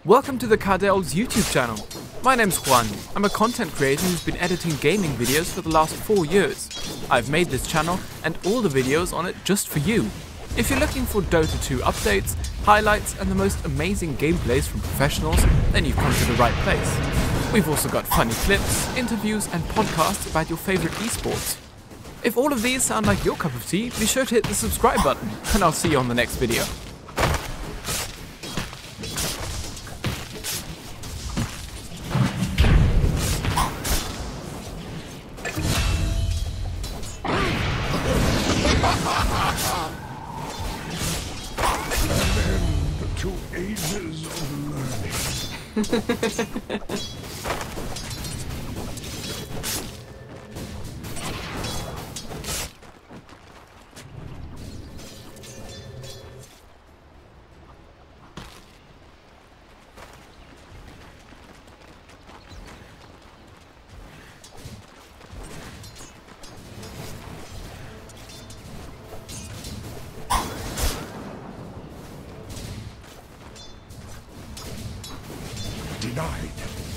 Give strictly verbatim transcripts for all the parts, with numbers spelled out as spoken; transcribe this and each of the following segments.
Welcome to the T I twelve's YouTube channel. My name's Juan. I'm a content creator who's been editing gaming videos for the last four years. I've made this channel and all the videos on it just for you. If you're looking for Dota two updates, highlights and the most amazing gameplays from professionals, then you've come to the right place. We've also got funny clips, interviews and podcasts about your favorite esports. If all of these sound like your cup of tea, be sure to hit the subscribe button and I'll see you on the next video. To ages of learning. Denied.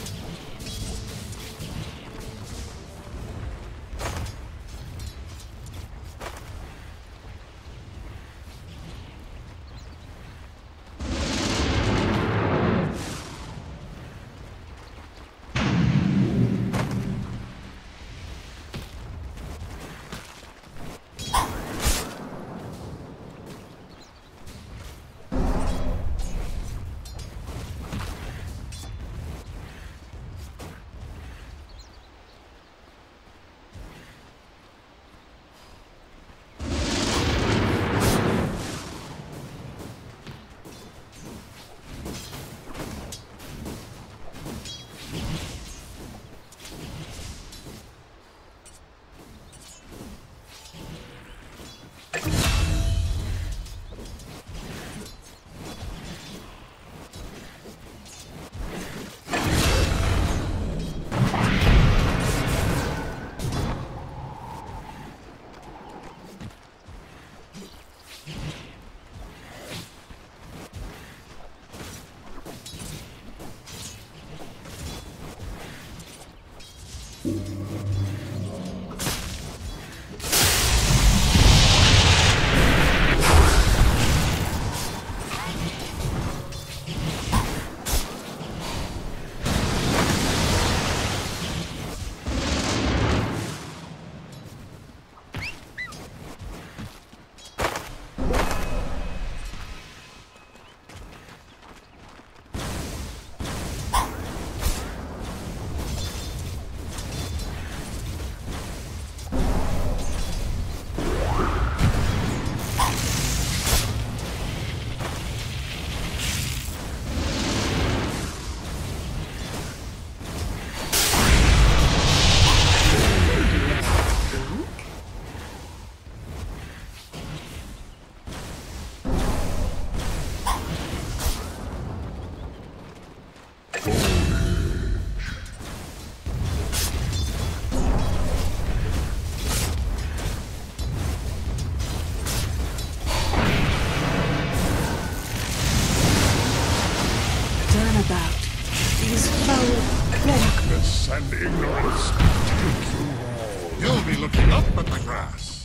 About these foul darkness and ignorance take you all. You'll be looking up at the grass.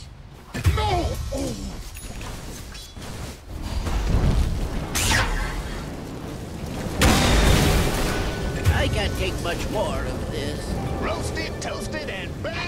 No! Oh. I can't take much more of this. Roasted, toasted, and baked!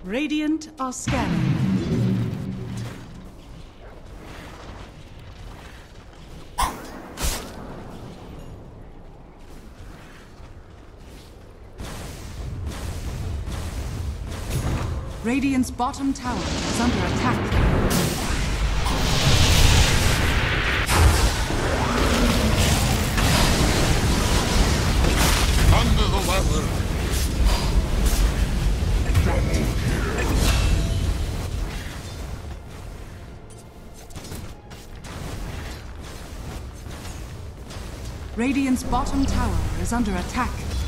Radiant are scanning. Radiant's bottom tower is under attack. Under the weather. Double kill. Radiant's bottom tower is under attack.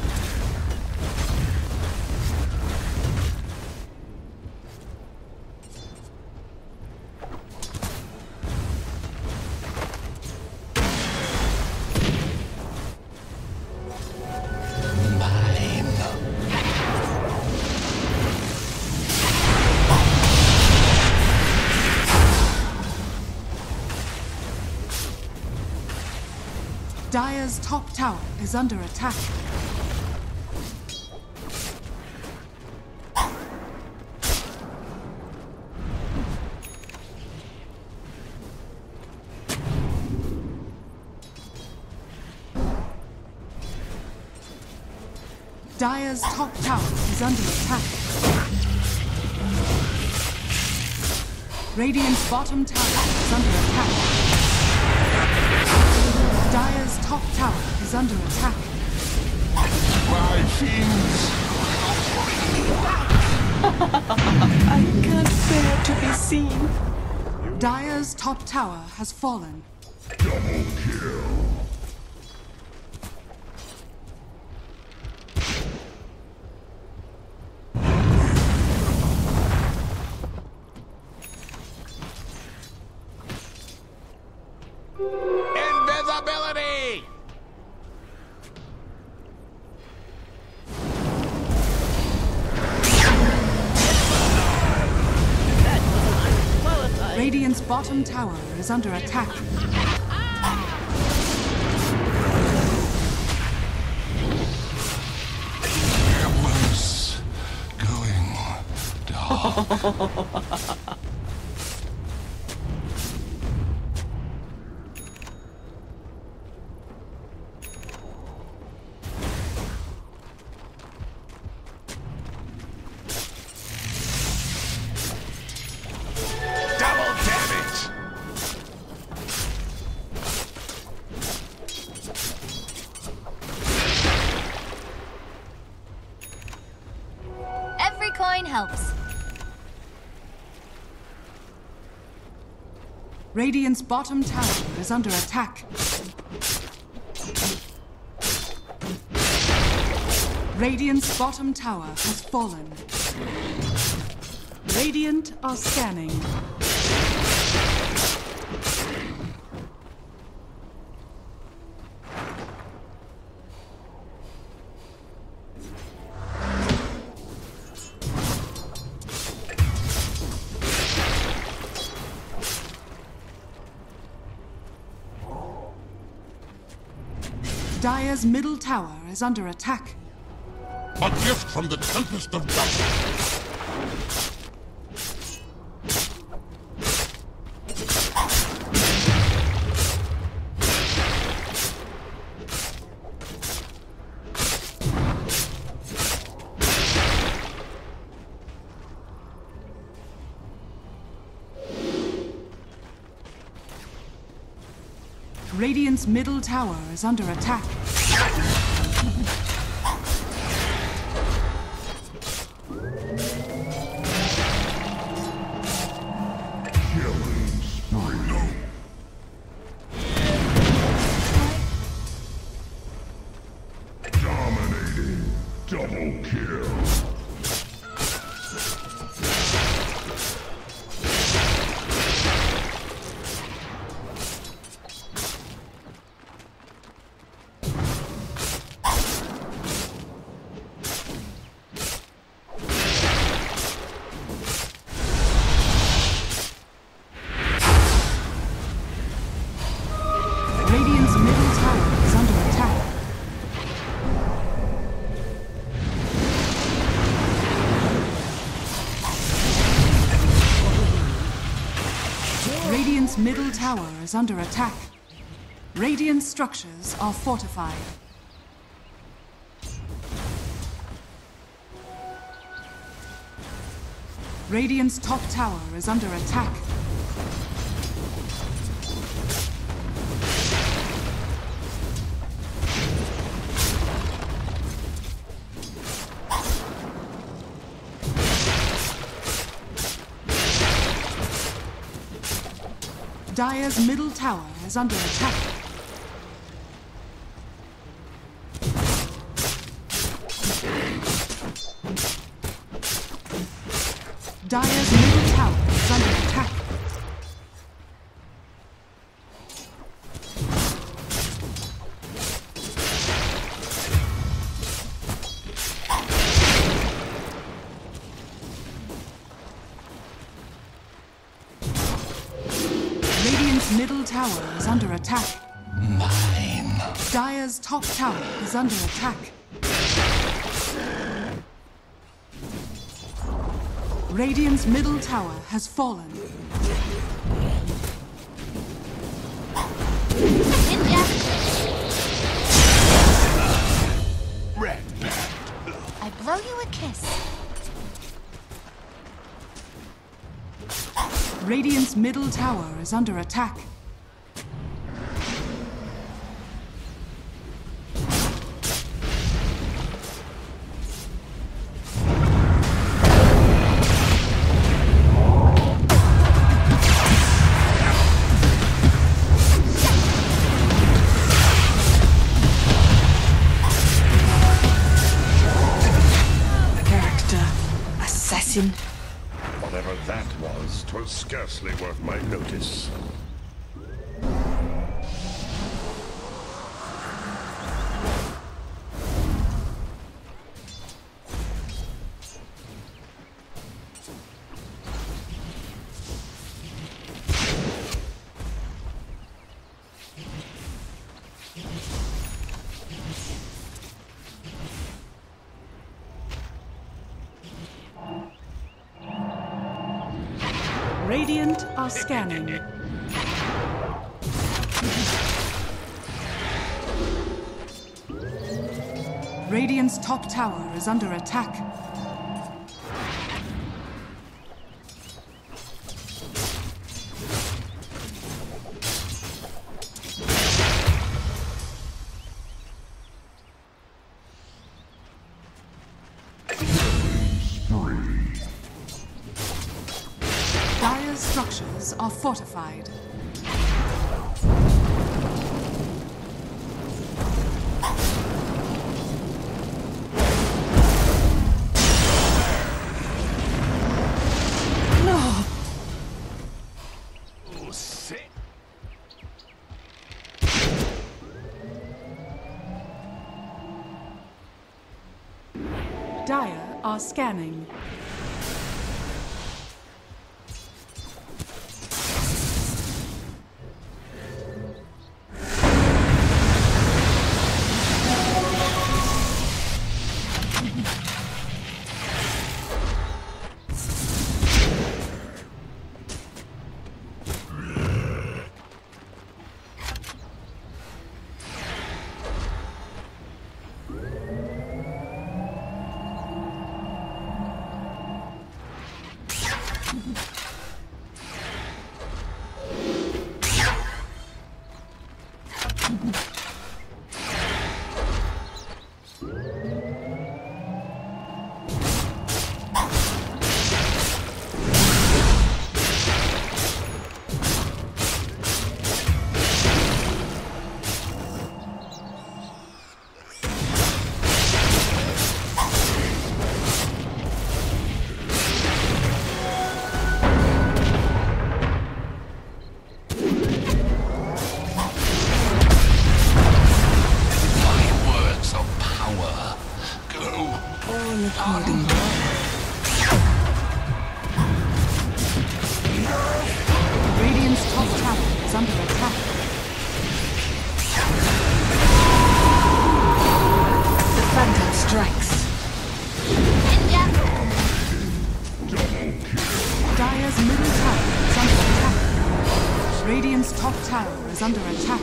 Dire's top tower is under attack. Dire's top tower is under attack. Radiant's bottom tower is under attack. Dire's top tower is under attack. My fiends. I can't bear to be seen. Dire's top tower has fallen. Double kill. Invisibility! Radiant's bottom tower is under attack. Cameras going dark. Double damage! Every coin helps. Radiant's bottom tower is under attack. Radiant's bottom tower has fallen. Radiant are scanning. Dire's middle tower is under attack. A gift from the Tempest of Darkness. Radiant's middle tower is under attack. Killing spree. Dominating. Double kill. tower is under attack. Radiant structures are fortified. Radiant's top tower is under attack. Dire's middle tower is under attack. Dire's middle tower is under attack. Radiant's middle tower is under attack. Mine. Dire's top tower is under attack. Radiant's middle tower has fallen. Red. I blow you a kiss. Radiant's middle tower is under attack. Assassin. Whatever that was, 'twas scarcely worth my notice. Radiant are scanning. Radiant's top tower is under attack. Dire's structures are fortified. No! Oh, sick. Dire are scanning. Radiant's top tower is under attack. The Phantom strikes. Dire's middle tower is under attack. Radiant's top tower is under attack.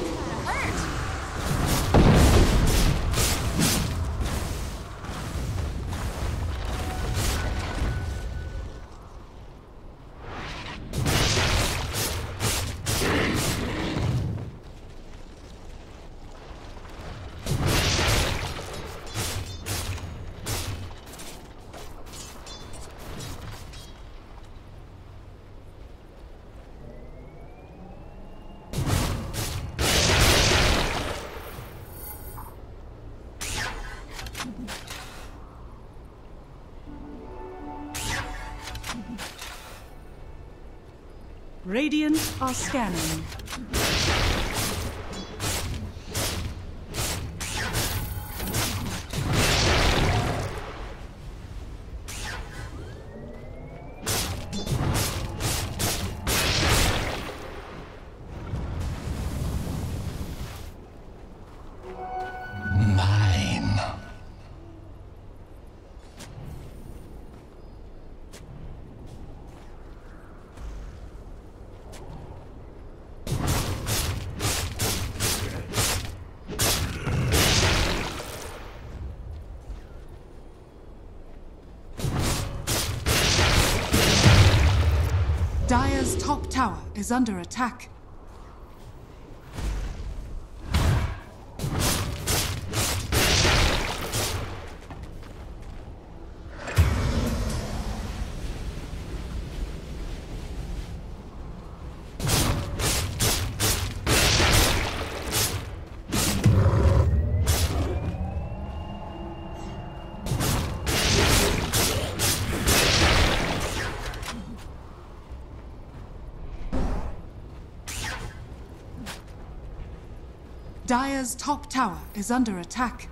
Radiant are scanning. Mine. Dire's top tower is under attack. Dire's top tower is under attack.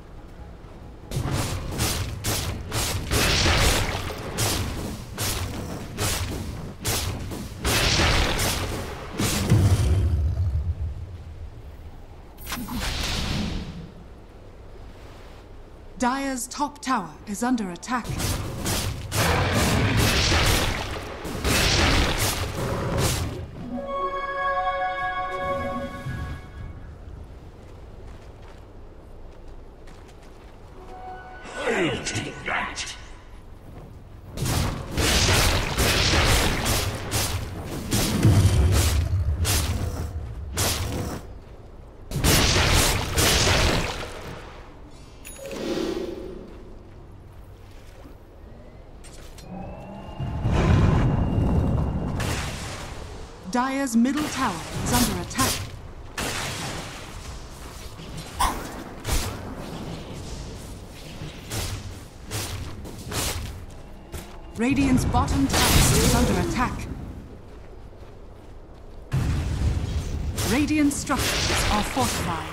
Dire's top tower is under attack. I'll take that. Dire's middle tower is under attack. Radiant's bottom tower is under attack. Radiant structures are fortified.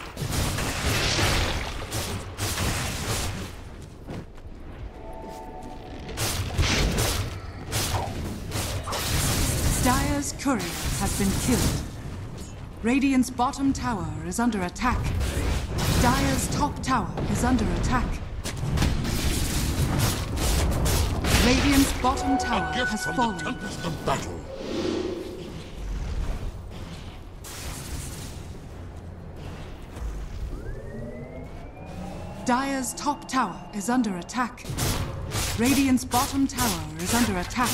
Dire's courier has been killed. Radiant's bottom tower is under attack. Dire's top tower is under attack. Radiant's bottom tower A gift has from fallen. the tempest of battle. Dire's top tower is under attack. Radiant's bottom tower is under attack.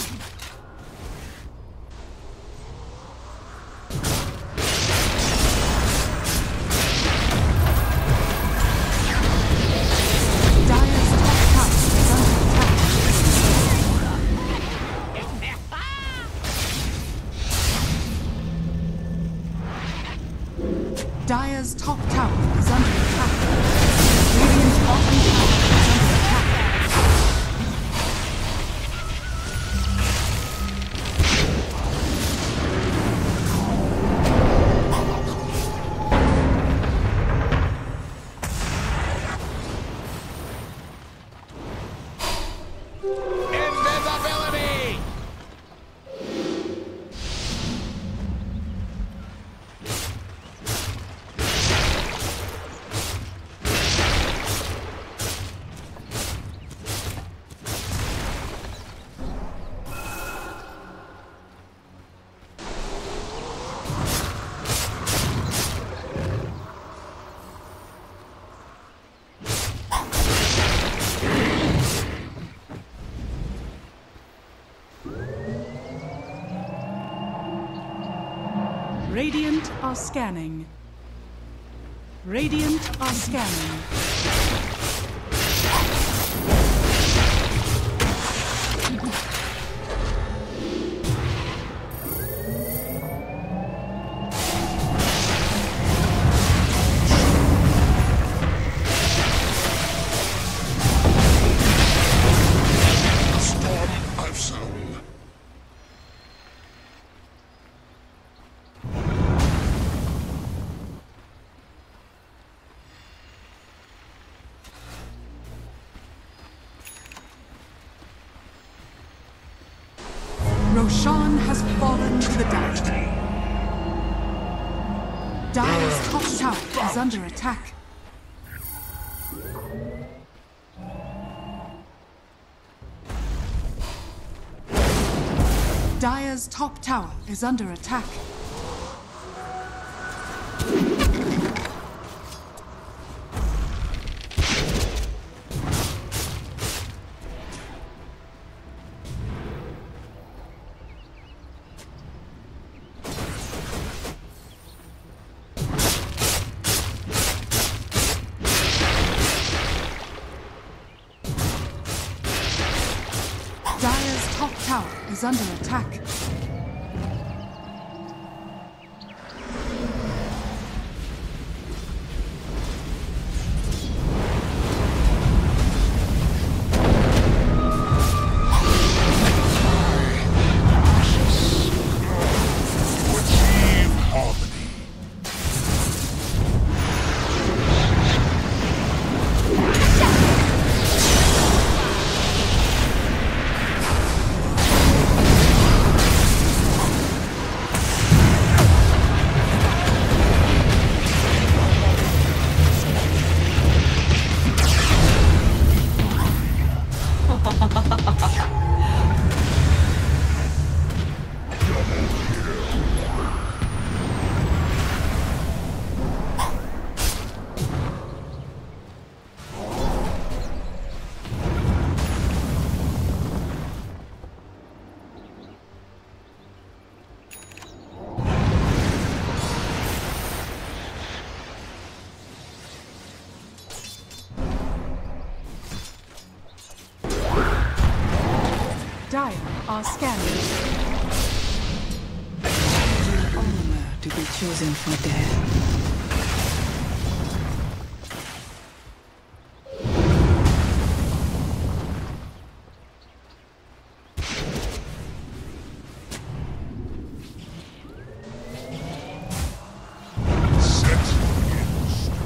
Dire's top tower is under attack. Dire's top tower is under attack. Radiant's bottom tower is under attack. Radiant are scanning. Radiant are scanning. Storm I've sown. Roshan has fallen to the Dire. Dire's top tower is under attack. Dire's top tower is under attack. Dire's top tower is under attack. Achieve harmony. Dire are scanning. Honor to be chosen for death. Set in stone.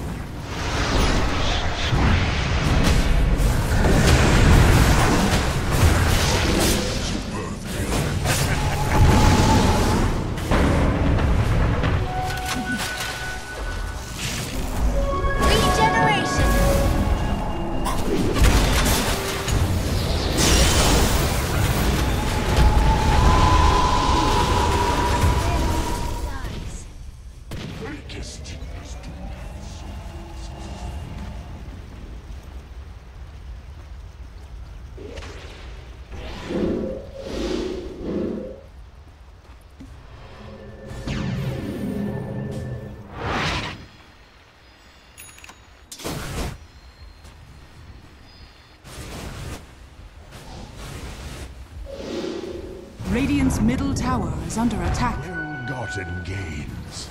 Regeneration. Nice. Greatest is to Radiant's middle tower is under attack. ill-gotten gains.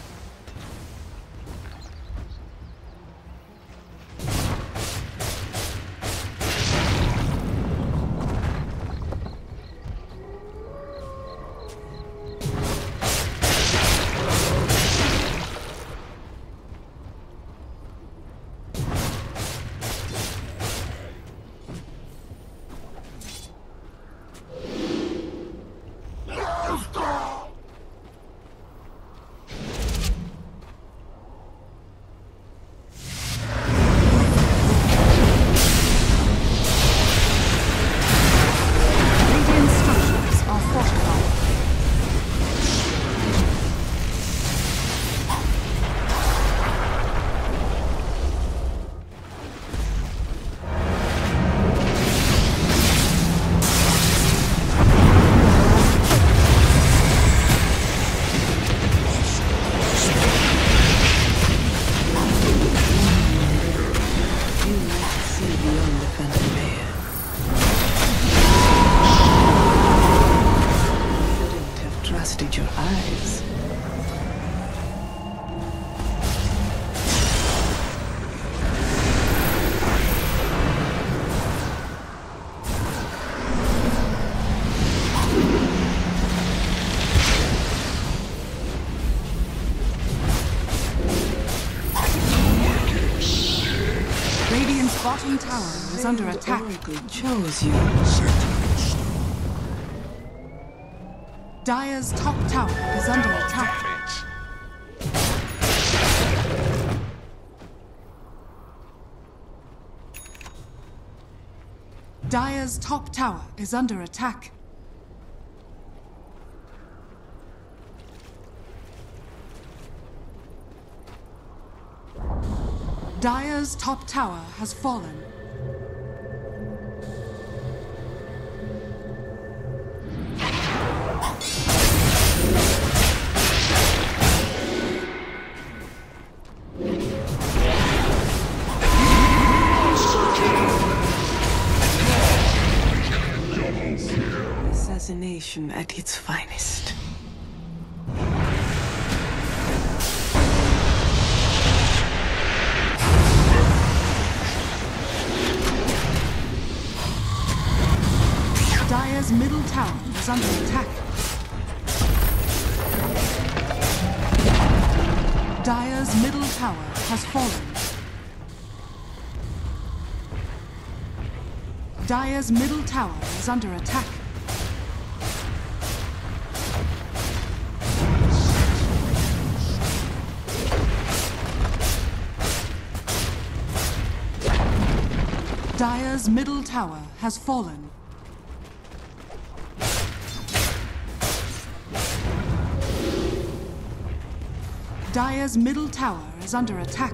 Radiant's bottom tower is under attack. Oracle chose you. Dire's top tower is under attack. Dire's top tower is under attack. Dire's top tower has fallen. Assassination at its finest. Dire's middle tower is under attack. Dire's middle tower has fallen. Dire's middle tower is under attack. Dire's middle tower has fallen. Dire's middle tower is under attack.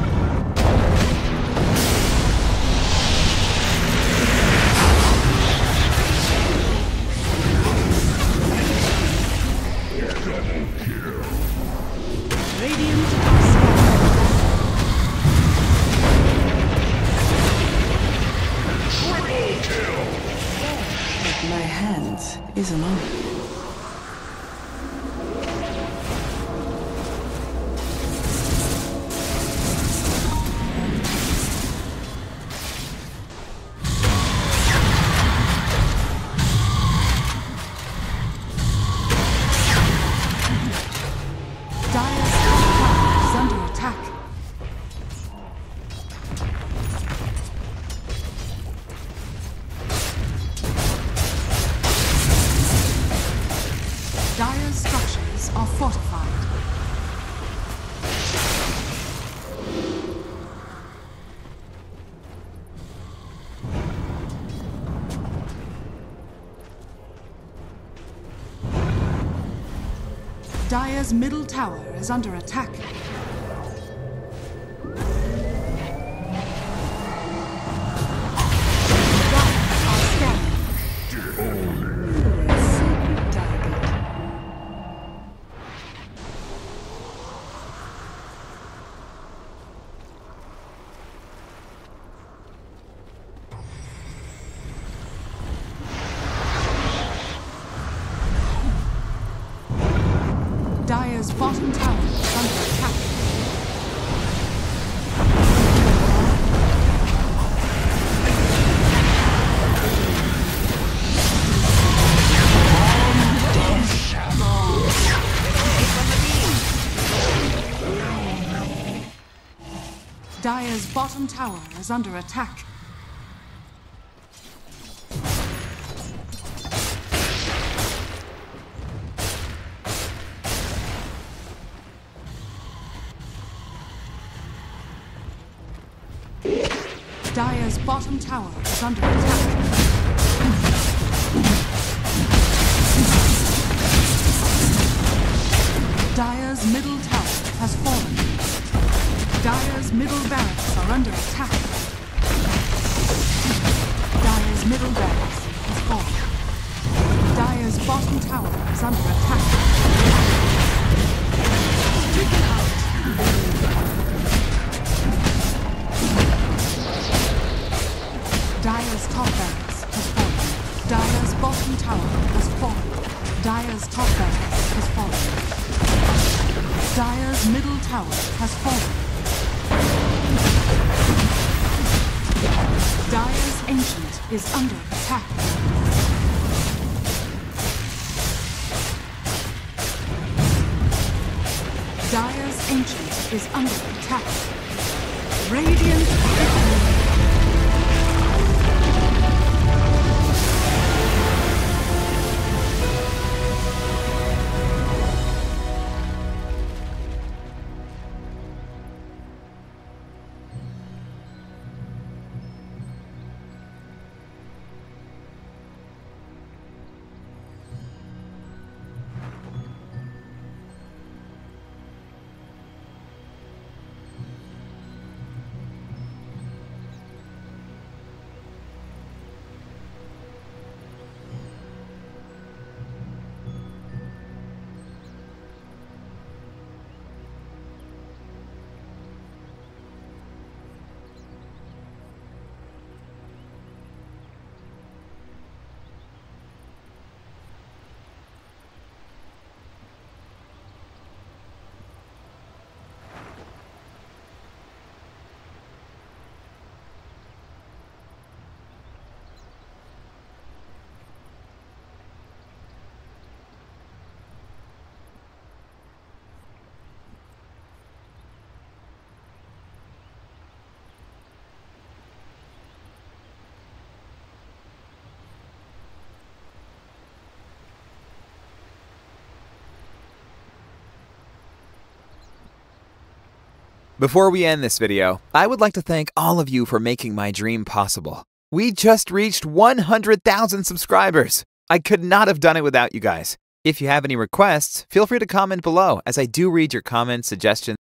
Radiant are scanning. Triple kill! At my hands is an honor. Dire's top tower is under attack. Dire's structures are fortified. Dire's middle tower is under attack. Dire are scanning. Dire's bottom tower is under attack. Dire's bottom tower is under attack. Dire's bottom tower is under attack. Dire's middle tower has fallen. Dire's middle barracks are under attack. Dire's middle barracks has fallen. Dire's bottom tower is under attack. Taken out. Dire's top barracks has fallen. Dire's bottom tower has fallen. Dire's top barracks has fallen. Dire's middle tower has fallen. Dire's ancient is under attack. Dire's ancient is under attack. Radiant victory. Before we end this video, I would like to thank all of you for making my dream possible. We just reached one hundred thousand subscribers. I could not have done it without you guys. If you have any requests, feel free to comment below, as I do read your comments, suggestions,